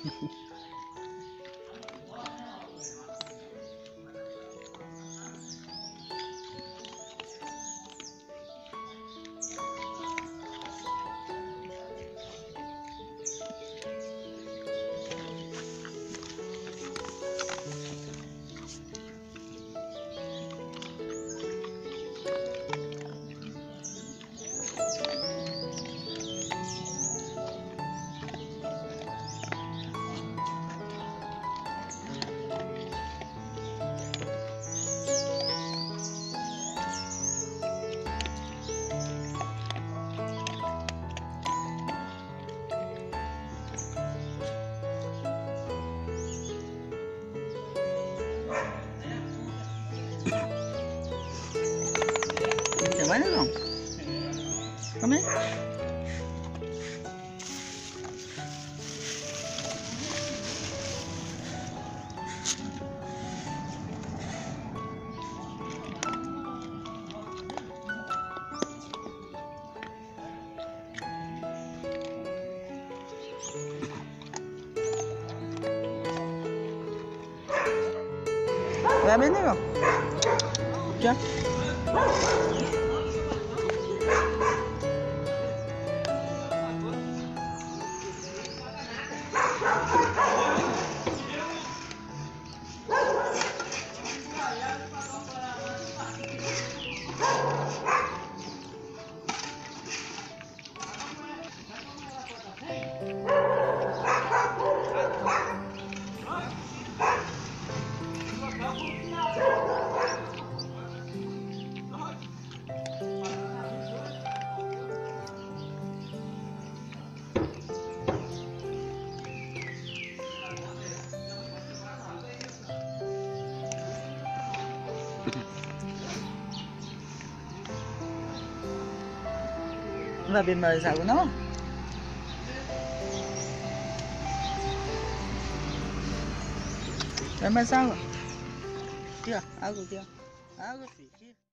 Vai, não? Come aí. Vai bem, negão. Já. Não vai beber mais água, não? Vai mais água. Aqui, ó. Água aqui, ó. Água, filho. Aqui.